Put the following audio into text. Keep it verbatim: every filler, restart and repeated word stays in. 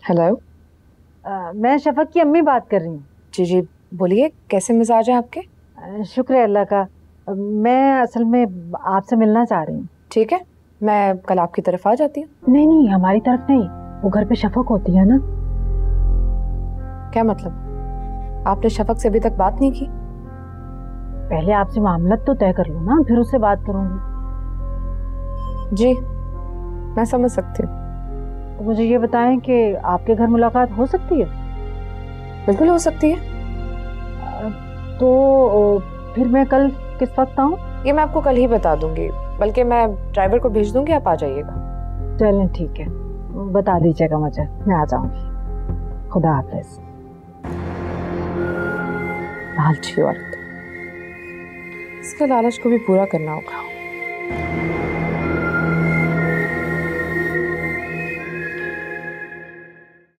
Hello. मैं शफक की अम्मी बात कर रही हूँ। जी जी बोलिए, कैसे मिजाज हैं आपके? अ, शुक्र है अल्लाह का। अ, मैं असल में आपसे मिलना चाह रही हूँ। ठीक है, मैं कल आपकी तरफ आ जाती हूँ। नहीं नहीं, हमारी तरफ नहीं, वो घर पे शफक होती है ना। क्या मतलब? आपने शफक से अभी तक बात नहीं की? पहले आपसे मामला तो तय कर लो ना, फिर उससे बात करूंगी। जी मैं समझ सकती हूँ। तो मुझे ये बताएं कि आपके घर मुलाकात हो सकती है? बिल्कुल हो सकती है। अ, तो अ, फिर मैं कल किस वक्त आऊँ? ये मैं आपको कल ही बता दूंगी, बल्कि मैं ड्राइवर को भेज दूंगी, आप आ जाइएगा। चलें ठीक है, बता दीजिएगा मुझे, मैं आ जाऊंगी। खुदा हाफिज। लालची औरत, इसके लालच को भी पूरा करना होगा।